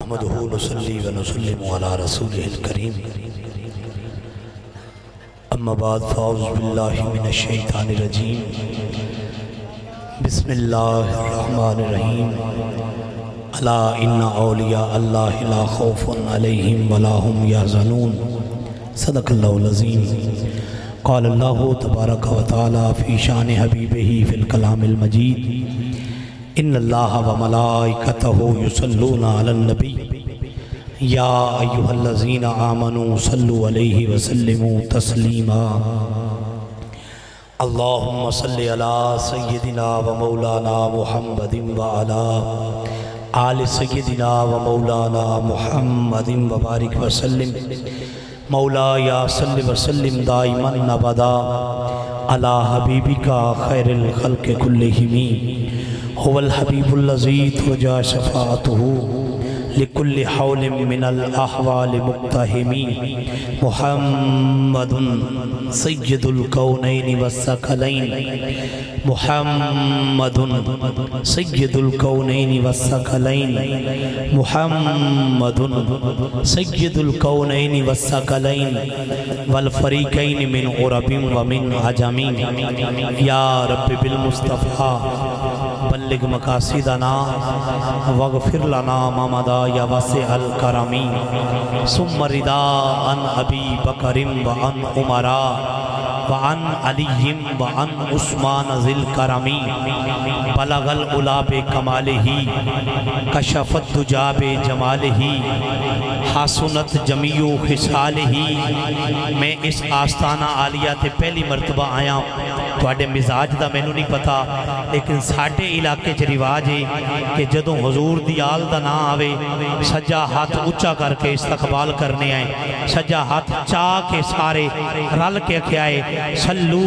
نحمده نصلي ونسلم على رسوله الكريم اما بعد فاعوذ بالله من الشیطان الرجیم بسم اللہ الرحمن الرحیم الا ان اولیاء اللہ لا خوف علیہم ولا هم يحزنون صدق اللہ العظیم قال اللہ تبارک و تعالی فی شان حبیبہ فی الکلام المجید ان اللہ و ملائکتہ یصلون علی النبی یا ایہا الذین آمنوا صلوا علیہ وسلموا تسلیما اللہم صلی علی سیدنا و مولانا محمد و علی آل سیدنا و مولانا محمد و بارک وسلم مولا یا صلی وسلم دائما ابدا علی حبیبکا خیر الخلق کلہم هو الحبیب الذی ترجى شفاعته لكل حول من الأحوال مقتحم محمد سید الكونین والثقلین محمد سید الكونین والثقلین محمد سید الكونین والثقلین والفریقین من عرب ومن عجم یا رب بالمصطفیٰ بلغ مقاصدنا واغفر لنا ما مضى یا واسع الکرمی ثم رضا عن ابی بکر وعن عمرہ وعن علی وعن عثمان ذی الکرمی بلغ العلا بکمالہ کشفت دجا بجمالہ حسنت جمیع خصالہ میں اس آستانہ عالیہ تے پہلی مرتبہ آیا تواڈے مزاج دا مینوں نہیں پتا لیکن ساڈے علاقے چ رواج ہے کہ جدوں حضور دی آل دا نا آوے سجا ہاتھ اچھا کر کے استقبال کرنے آئے سجا ہاتھ چاہ کے سارے رل کے کھائے صلو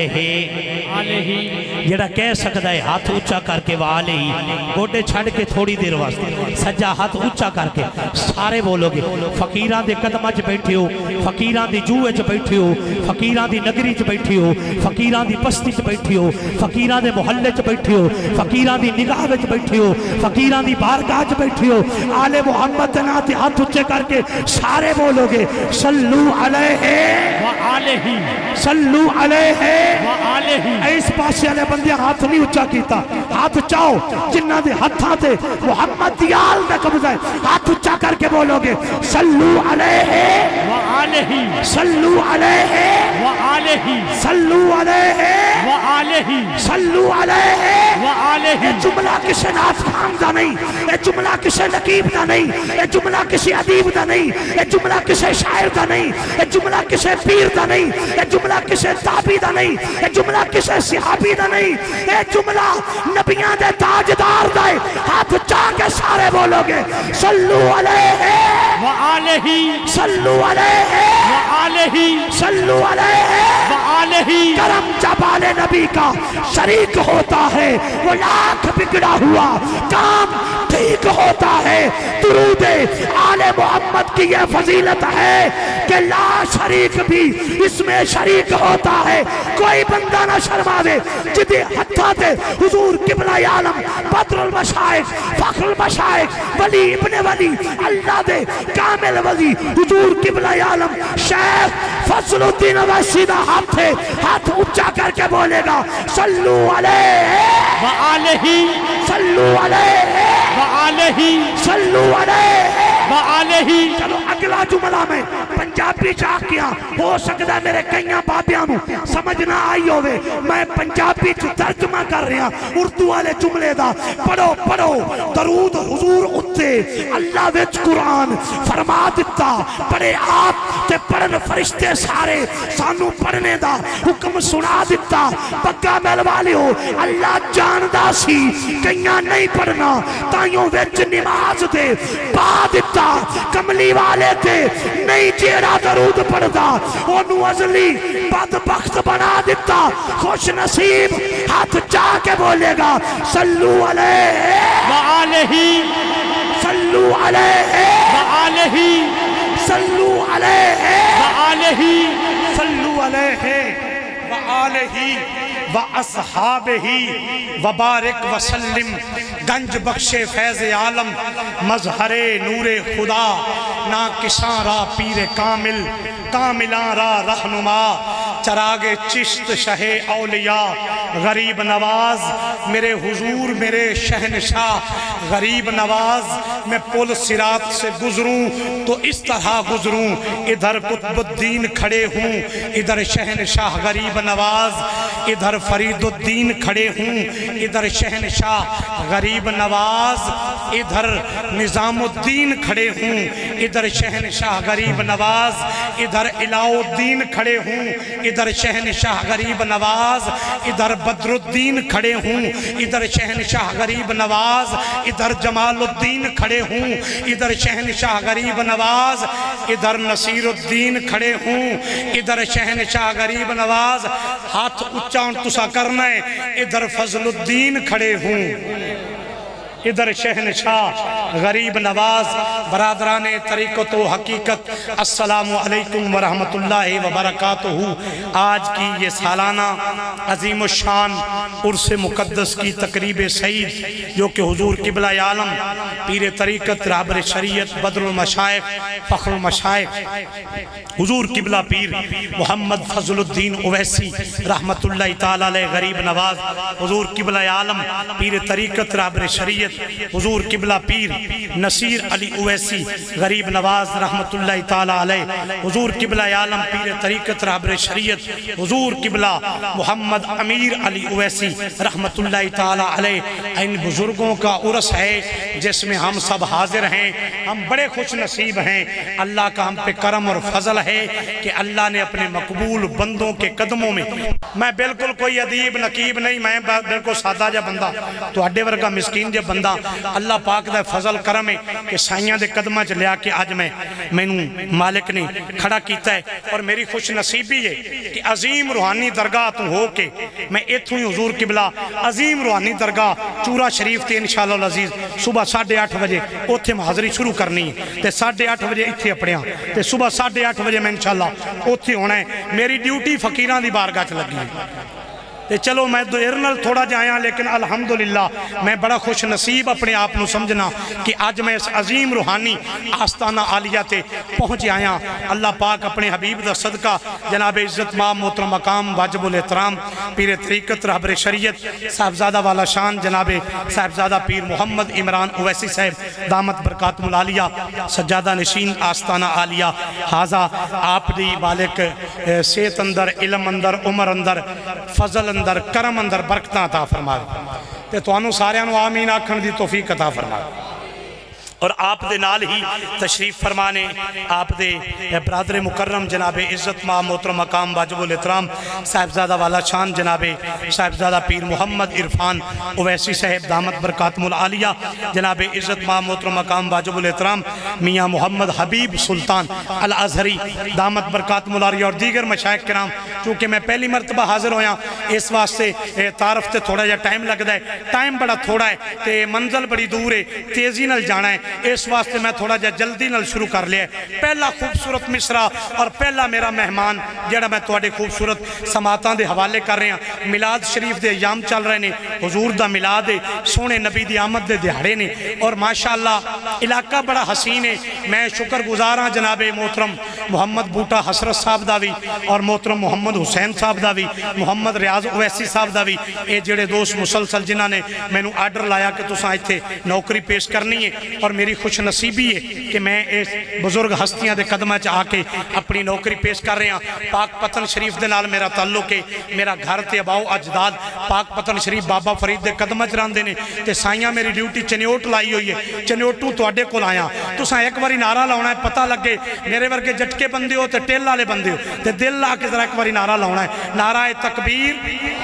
علیہ جڑا کہہ سکتا ہے ہاتھ اچھا کر کے وآلہ ہی گوڑے چھڑ کے تھوڑی دیر واسطے سجا ہاتھ اچھا کر کے سارے بولو گے فقیران دے قدمہ چ بیٹھے ہو فقیران دی جوئے چ بیٹھے ہو فقیران دی نگری چ بیٹھے ہو فقیران دی بستی چ بیٹھے ہو فقیران دے محلے چ بیٹھے ہو فقیران دی نگاہ وچ بیٹھے ہو فقیران دی بارگاہ چ بیٹھے ہو آل محمد ناتے ہاتھ اچھے کر کے سارے بولو گے صلو علیہ وآلہ صلو علیہ وآلہ اس پاسے علیہ بندیاں ہاتھ نہیں اچھا کیتا ہاتھ چاہو جنہ دے ہتھاں تے محمد دیال دے قبضہ ہے ہاتھ اچھا کر کے بولو گے صلو علیہ وآلہ صلو علیہ وآلہ صلو علیہ وآلہ صلو علیہ وآلہ یہ جملہ کسی ناس خام دا نہیں یہ جملہ کسی نقیب دا نہیں یہ جملہ کسی عدیب دا نہیں یہ جملہ کسی شاعر دا نہیں یہ جملہ کسی پیر دا نہیں یہ جملہ کسی تابی دا نہیں یہ جملہ کسی صحابی دا نہیں یہ جملہ نبیان دے تاجدار دا ہے ہاتھ چاہ کے سارے بولو گے صلو علیہ وآلہ صلو علیہ وآلہ صلو علیہ وآلہ کرم جبال نبی کا شریک ہوتا ہے وہ لاکھ بگڑا ہوا کام ٹھیک ہوتا ہے درود آل محمد کی یہ فضیلت ہے کہ لا شریک بھی اس میں شریک ہوتا ہے کوئی بندہ نہ شرماوے جدے ہتھاتے حضور قبلہ عالم بدر المشائق فخر المشائق ولی ابن ولی اللہ دے کامل ولی حضور قبلہ عالم شیخ فضل الدین ویسی دا ہاتھ اچھا کر کے بولے گا صلو علیہ وآلہ صلو علیہ وآلہ صلو علیہ وآلہ چلو اگلا جملہ میں پنجابی چاہ کیا ہو سکتا ہے میرے کئیاں بابیاں نو سمجھ نہ آئی ہوئے میں پنجابی چ ترجمہ کر رہا اردو والے جملے دا پڑھو پڑھو درود حضور اتے اللہ وچ قرآن فرما دیتا پڑھے آپ تے پڑھن فرشتے سارے سانو پڑھنے دا حکم سنا دیتا پکا میل والے ہو اللہ جاندہ سی کئیاں نہیں پڑھنا تائیوں وچ نماز دے پا دیتا کملی والے تے نہیں جیڑا درود پڑھدا انہوں ازلی بدبخت بنا دیتا خوش نصیب ہاتھ چاہ کے بولے گا صلو علیہ وآلہ صلو علیہ وآلہ صلو علیہ وآلہ صلو علیہ وآلہ وَأَصْحَابِهِ وَبَارِكْ وَسَلِّمْ گنج بخش فیض عالم مظہر نور خدا نا کساں را پیر کامل کاملاں را رہنما چراغ چشت شہ اولیاء غریب نواز میرے حضور میرے شہنشاہ غریب نواز میں پل صراط سے گزروں تو اس طرح گزروں ادھر قطب الدین کھڑے ہوں ادھر شہنشاہ غریب نواز ادھر فرید الدین کھڑے ہوں ادھر شہنشاہ غریب نواز ادھر نظام الدین کھڑے ہوں ادھر شہنشاہ غریب نواز ادھر الہ الدین کھڑے ہوں ادھر شہنشاہ غریب نواز ادھر بدر الدین کھڑے ہوں ادھر شہنشاہ غریب نواز ادھر جمال الدین کھڑے ہوں ادھر شہنشاہ غریب نواز ادھر نصیر الدین کھڑے ہوں ادھر شہنشاہ غریب نواز ہاتھ اچھا تسا کرنا ہے ادھر فضل الدین کھڑے ہوں ادھر شہنشاہ غریب نواز برادران طریقت و حقیقت السلام علیکم ورحمت اللہ وبرکاتہ آج کی یہ سالانہ عظیم الشان عرس مقدس کی تقریب سعید جو کہ حضور قبلہ عالم پیر طریقت رہبر شریعت بدر المشائخ فخر المشائخ حضور قبلہ پیر محمد فضل الدین اویسی رحمت اللہ تعالیٰ علیہ غریب نواز حضور قبلہ عالم پیر طریقت رہبر شریعت حضور قبلہ پیر نصیر علی اویسی غریب نواز رحمت اللہ تعالیٰ علیہ حضور قبلہ عالم پیر طریقت رہبر شریعت حضور قبلہ محمد امیر علی اویسی رحمت اللہ تعالیٰ علیہ ان بزرگوں کا عرس ہے جس میں ہم سب حاضر ہیں ہم بڑے خوش نصیب ہیں اللہ کا ہم پہ کرم اور فضل ہے کہ اللہ نے اپنے مقبول بندوں کے قدموں میں بالکل کوئی ادیب نقیب نہیں میں بالکل سادہ جا بندہ تو اڈے ورگا مسکین جا بندہ اللہ پاک دا فضل کرم ہے کہ سائیاں دے قدمہ چ لیا کہ آج میں مالک نے کھڑا کیتا ہے اور میری خوش نصیبی ہے کہ عظیم روحانی درگاہ تو ہو کے میں ایتھوں ہی حضور قبلہ عظیم روحانی درگاہ چورا شریف تے انشاءاللہ العزیز صبح 8:30 بجے اوتھے حاضری شروع کرنی ہے تے 8:30 بجے ایتھے اپڑیاں تے صبح 8:30 بجے میں انشاءاللہ اوتھے ہونا ہے میری ڈیوٹی فقیراں دی بارگاہ چ لگی ہے چلو میں دوئرنل تھوڑا جایا لیکن الحمدللہ میں بڑا خوش نصیب اپنے آپ نو سمجھنا کہ آج میں اس عظیم روحانی آستانہ عالیہ تے پہنچ آیا اللہ پاک اپنے حبیب دا صدقہ جناب عزت مام محترم مقام واجب الاحترام پیر طریقت رہبر شریعت صاحبزادہ والا شان جناب صاحبزادہ پیر محمد عمران اویسی صاحب دامت برکاتم العالیہ سجادہ نشین آستانہ عالیہ حاضہ آپ دی بالک صحت اندر علم اندر عمر اندر فضل اندر کرم اندر برکتاں عطا فرما تے تو انو سارے انو آمین آکھن دی توفیق عطا فرما اور آپ دے نال ہی تشریف فرمانے آپ دے برادر مکرم جناب عزت ماں محترم مقام واجب الاحترام صاحبزادہ والا شان جناب صاحبزادہ پیر محمد عرفان اویسی صاحب دامت برکاتم العالیہ جناب عزت ماں محترم مقام واجب الاحترام میاں محمد حبیب سلطان الازہری دامت برکاتم العالیہ اور دیگر مشائخ کرام چونکہ میں پہلی مرتبہ حاضر ہویا اس واسطے تعارف تے تھوڑا جا ٹائم لگ دا ہے ٹائم بڑا تھوڑا ہے تے منزل بڑی دور ہے تیزی نل جانا ہے اس واسطے میں تھوڑا جا جلدی نل شروع کر لیا ہے پہلا خوبصورت مصرع اور پہلا میرا مہمان جڑا میں تواڈے خوبصورت سماعتاں دے حوالے کر رہے ہیں میلاد شریف دے ایام چل رہے نے حضور دا میلاد ہے سونے نبی دی آمد دے دہاڑے نے اور ماشاءاللہ علاقہ بڑا حسین ہے میں شکر گزار ہاں جناب محترم محمد بوٹا حسرت صاحب دا بھی اور محترم محمد حسین صاحب دا بھی محمد ریاض اویسی صاحب دا بھی اے جڑے دوست مسلسل جنہاں نے میں نو آرڈر لایا کہ تساں ایتھے نوکری پیش کرنی ہے اور میری خوش نصیبی ہے کہ میں اس بزرگ ہستیاں دے قدمہ چ آ کے اپنی نوکری پیش کر رہے ہیں پاک پتن شریف دے نال میرا تعلق ہے میرا گھر تے اباؤ اجداد پاک پتن شریف بابا فرید دے قدمہ چ راندے نے تے سائیاں میری ڈیوٹی چنیوٹ لائی ہوئی ہے چنیوٹوں تواڈے کول آیا تساں ایک باری نعرہ لاؤنا ہے پتہ لگے میرے ورگے جٹکے بندے ہو تے ٹیل والے بندے ہو تے دل لا کے ذرا ایک باری نعرہ لاؤنا ہے نعرہ تکبیر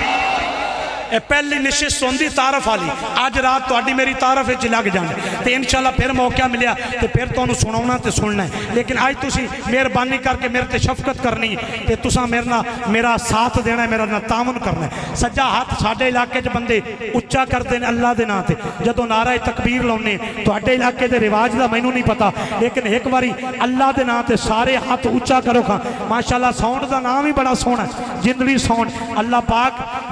پہلی نشست ہوندی تعارف والی آج رات تو میری تعارف ہے لگ جانے تے انشاءاللہ پھر موقع ملیا تے پھر تو انہوں سنونا تے سننا ہے لیکن آج تسی مہربانی کر کے میرے تے شفقت کرنی ہے تے تساں میرا ساتھ دینا ہے میرا تعاون کرنا ہے سجا ہاتھ ساڈے علاقے چ بندے اچا کرتے ہیں اللہ دے نام تے جدوں نعرہ تکبیر لاؤنے تواڈے علاقے دے رواج دا مینوں نہیں پتا لیکن ایک باری اللہ دے نام تے سارے ہاتھ اچا کرو کھاں ماشاءاللہ ساؤنڈ دا نام ہی بڑا سونا ہے جندڑی ساؤنڈ اللہ پاک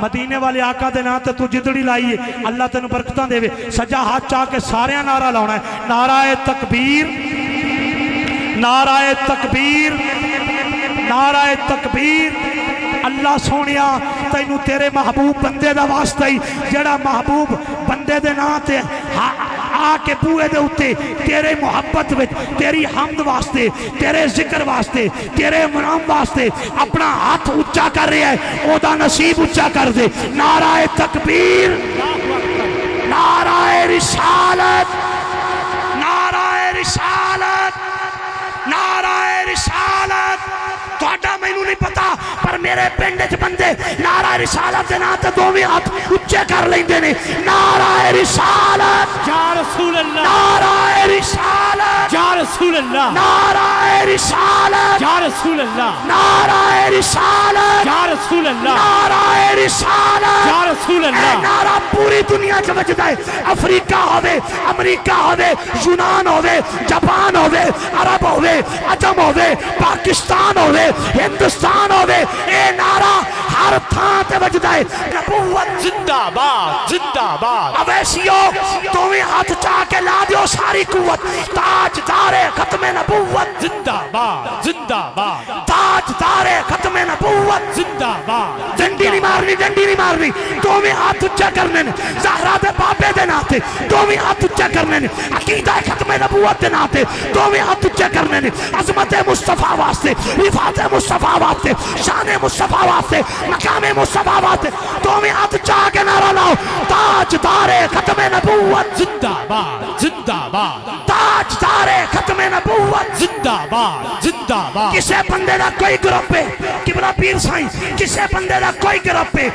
مدینے والے آقا دے نا تے تو جدڑی لائیے اللہ تینوں برکتاں دے وے سجا ہاتھ چاہ کے سارے نعرہ لاؤنا ہے نعرہ تکبیر نعرہ تکبیر نعرہ تکبیر اللہ سونیا تینوں تیرے محبوب بندے دا واسطہ ہی جڑا محبوب بندے دے نا تے آکے بوئے دے ہوتے تیرے محبت وچ تیری حمد واسطے تیرے ذکر واسطے تیرے منام واسطے اپنا ہاتھ اچھا کر رہے ہیں او دا نصیب اچھا کر دے نعرہ تکبیر نعرہ رسالت نعرہ رسالت نعرہ رسالت توڑا میں نہیں پتا پر میرے پنڈج بندے نعرہ رسالت دے ناتے دومی ہاتھ اچھے کر لیں دینے نعرہ رسالت یا رسول اللہ نعرہ رسالت یا رسول اللہ نعرہ رسالت یا رسول اللہ نعرہ رسالت یا رسول اللہ نعرہ رسالت یا رسول اللہ اے نعرہ پوری دنیا جو وجدہ ہے افریقہ ہوئے امریکہ ہوئے یونان ہوئے جاپان ہوئے عرب ہوئے عجم ہوئے پاکستان ہوئے ہندوستان ہوئے اے نعرہ ہر تھان تے وجدہ ہے نبوت زندہ باد زندہ باد اویسیوں تمہیں ہاتھ چاہ کے لا دیو ساری قوت تاج دار ختم نبوت زندہ باد زندہ باد تاج دار ختم نبوت زندہ باد ڈنڈی نہیں مارنی تمہیں ہاتھ اچھا کرنے نے زہرہ دے بابے دے ناتے تمہیں ہاتھ اچھا کرنے نے عقیدہ ختم نبوت دے ناتے تمہیں ہاتھ اچھا کرنے نے عظمت مصطفیٰ واسطے رفعت مصطفیٰ واسطے شان مصطفیٰ واسطے مقام مصطفیٰ واسطے تمہیں ہاتھ چاہ کے نعرہ لاؤ تاج دار ختم نبوت زندہ باد زندہ باد تاج دار ختم نبوت زندہ باد زندہ باد کسے بندے دا کوئی گروپ ہے قبلہ پیر سائیں کسے بندے دا کوئی گروپ ہے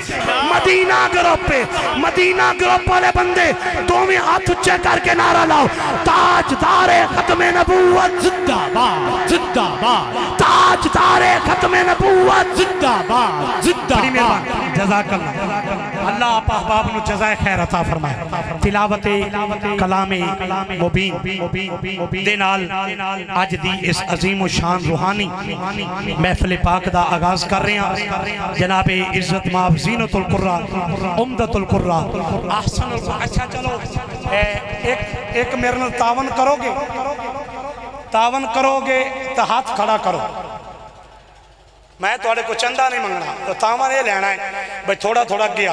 مدینہ گروپ والے بندے تمہیں ہاتھ اچھے کر کے نعرہ لاؤ تاج دار ختم نبوت زندہ باد زندہ باد تاج دار ختم نبوت زندہ باد زندہ بڑی باد مہربان جزاک اللہ اللہ آپ احباب نو جزائے خیر عطا فرمائے تلاوت کلام مبین دے نال آج دی اس عظیم و شان روحانی محفل پاک دا آغاز کر رہے ہیں جناب عزت مآب زینت القرآن عمدت القرآن احسن اچھا چلو ایک میرے نال تعاون کرو گے تو ہاتھ کھڑا کرو میں توڑے کو چندہ نہیں منگنا تو تعاون یہ لینا ہے بھئی تھوڑا تھوڑا گیا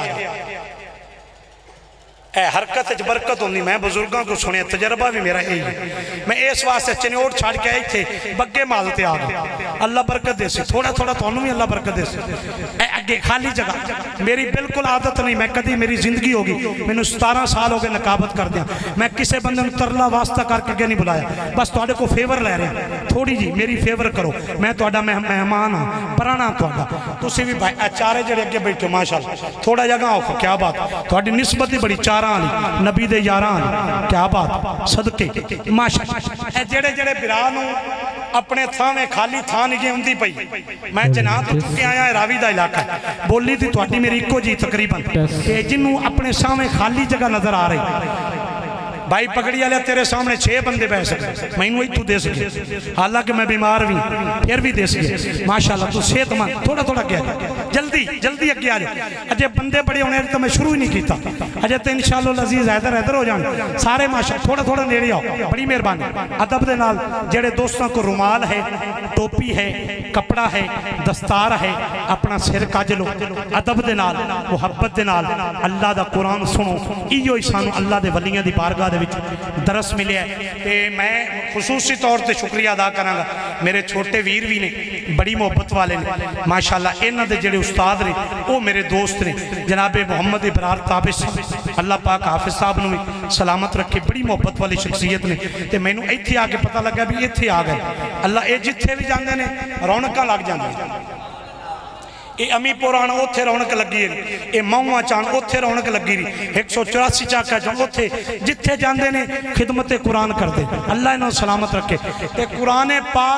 اے حرکت اچھ برکت ہوندی میں بزرگاں کو سنے تجربہ بھی میرا یہی ہے میں اس واسطے چنیوڑ چھاڑ کے آئی تھے بگے مالتے آگے اللہ برکت دے سے تھوڑا تھوڑا تو انہوں بھی اللہ برکت دے سے اے اگے خالی جگہ میری بالکل عادت نہیں میں کدی میری زندگی ہوگی میں نے 17 سال ہو گئے نقابت کر دیا میں کسے بندے نے ترلا واسطہ کر کے نہیں بلایا بس توڑے کو فیور لے رہے ہیں تھوڑی جی میری فیور کرو میں توڑا مہمان ہوں پرانا توڑا تو اسی بھی بھائی چارے جڑے اگے بیٹھے ماشاءاللہ تھوڑا جگہ ہو کیا بات توڑی نسبت ہی بڑی چارہ آلی نبی دے یاران کیا بات صدقے ماشاءاللہ جڑے جڑے برانوں اپنے تھانے خالی تھانی گئے ہوندی پئی میں جناب تو چکے آیا ہے راوی دا علاقہ بولی تھی توڑی میری ایک کو جی تقریباً کہ جنہوں اپنے سامنے خالی جگہ نظر آ رہی بھائی پکڑی آلے تیرے سامنے 6 بندے بہ سکتے میں انہوں ہی تو دے سکے حالانکہ میں بیمار بھی پھر بھی دے سکے ماشاءاللہ تو صحت مند تھوڑا تھوڑا کیا جلدی اگے آ جائے اجے بندے بڑے ہونے تو میں شروع ہی نہیں کیتا اجے تو انشاءاللہ العزیز حیدر ہو جانے سارے ماشاءاللہ تھوڑا تھوڑا نیڑے آؤ بڑی مہربانی ادب دے نال جڑے دوستوں کو رومال ہے ٹوپی ہے کپڑا ہے دستار ہے اپنا سر کاجلو ادب دے نال محبت دے نال اللہ دا قرآن سنو ایو سانو اللہ دے ولیاں دی بارگاہ دے وچ درس ملے ہے کہ میں خصوصی طور تے شکریہ ادا کرنا گا میرے چھوٹے ویر بھی نے بڑی محبت والے نے ماشاءاللہ انہاں دے جڑے استاد نے وہ میرے دوست نے جناب محمد ابرار تابس اللہ پاک حافظ صاحب نے سلامت رکھے بڑی محبت والی شخصیت نے تے میں نے ایتھے آ کے پتہ لگا بھی ایتھے آ گئے اللہ اے جتھے بھی جاندے نے رونقاں لگ جاندے اے امی پورانا اوتھے رونق لگی رہی اے موہاں چاند اوتھے رونق لگی رہی 184 چاکہ جاؤں اوتھے جتھے جاندے نے خدمت قرآن کر دے اللہ انہوں سلامت رکھے تے قرآن پاک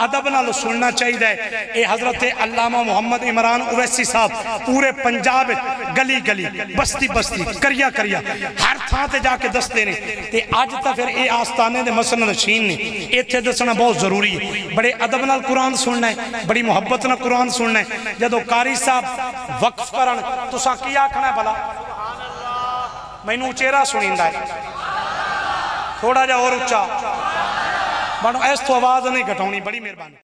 ادب نال سننا چاہیے. اے حضرت علامہ محمد عمران اویسی صاحب پورے پنجاب گلی گلی بستی بستی کریا کریا ہر تھان تے جا کے دستے نے تے اج تا پھر اے آستانے دے مسن نشین نے ایتھے دسنا بہت ضروری ہے. بڑے ادب نال قرآن سننا ہے, بڑی محبت نال قرآن سننا ہے. جدو قاری صاحب وقف کرن تساں کی آکھنا ہے بھلا؟ مینوں چہرہ سنیندا ہے تھوڑا جا اور اچھا بنو ایس تو آواز نہیں گھٹاؤنی. بڑی مہربانی.